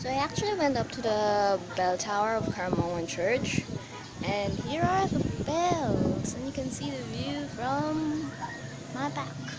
So I actually went up to the bell tower of Caramoan church, and here are the bells, and you can see the view from my back.